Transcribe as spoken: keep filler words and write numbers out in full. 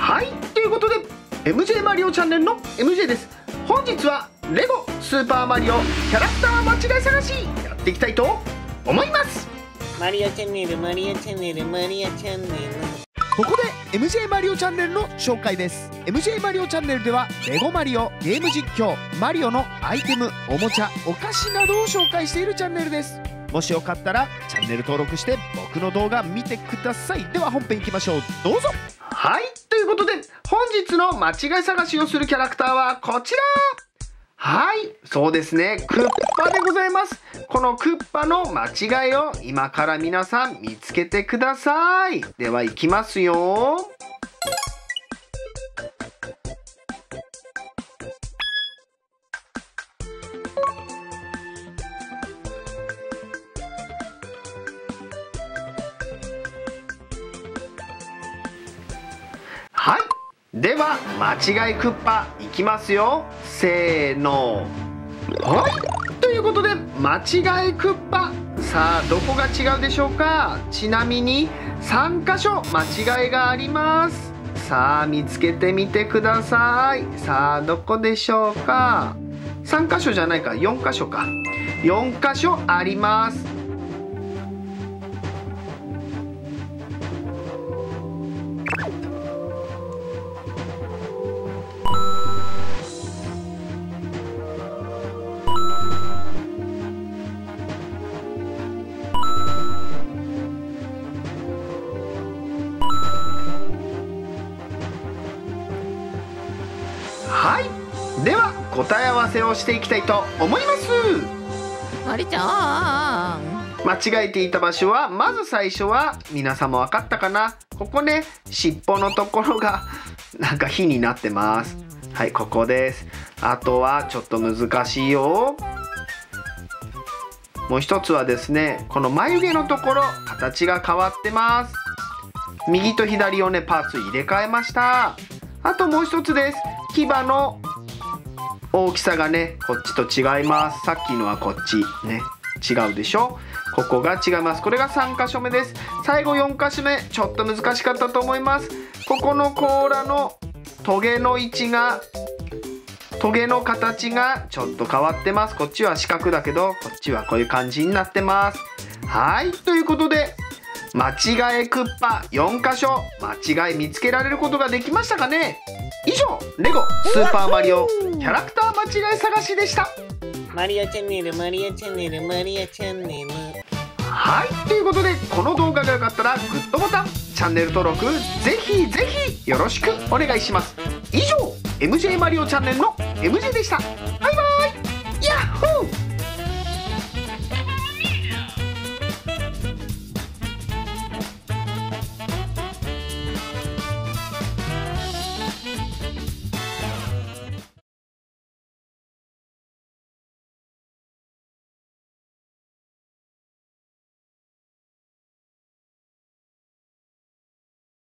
はい、ということで エムジェー マリオチャンネルの エムジェー です。本日はレゴスーパーマリオキャラクター間違い探しやっていきたいと思います。 マリオチャンネルマリオチャンネルマリオチャンネル。 ここで エムジェー マリオチャンネルの紹介です。 エムジェー マリオチャンネルではレゴマリオ、ゲーム実況、マリオのアイテム、おもちゃ、お菓子などを紹介しているチャンネルです。もしよかったらチャンネル登録して僕の動画見てください。では本編いきましょう、どうぞ。はい、ということで本日の間違い探しをするキャラクターはこちら。はい、そうですね、クッパでございます。このクッパの間違いを今から皆さん見つけてください。ではいきますよ。はい、では間違いクッパいきますよ。せーの。はい、ということで間違いクッパ、さあどこが違うでしょうか。ちなみにさんかしょ間違いがあります。さあ見つけてみてください。さあどこでしょうか。さんかしょじゃないか、よんかしょか。よんかしょあります。はい、では答え合わせをしていきたいと思います。 マリちゃん、 間違えていた場所はまず最初は皆さんも分かったかな。ここね、尻尾のところがなんか火になってます。はい、ここです。あとはちょっと難しいよ。もう一つはですね、この眉毛のところ形が変わってます。右と左をねパーツ入れ替えました。あともう一つです。牙の大きさがねこっちと違います。さっきのはこっちね違うでしょ。ここが違います。これがさんかしょめです。最後よんかしょめちょっと難しかったと思います。ここの甲羅のトゲの位置がトゲの形がちょっと変わってます。こっちは四角だけどこっちはこういう感じになってます。はい、ということで間違えクッパよんかしょ間違い見つけられることができましたかね。以上レゴスーパーマリオキャラクター間違い探しでした。 マリオチャンネルマリオチャンネルマリオチャンネル。 はい、ということでこの動画が良かったらグッドボタン、チャンネル登録ぜひぜひよろしくお願いします。以上 エムジェー マリオチャンネルの エムジェー でした。バイバイ。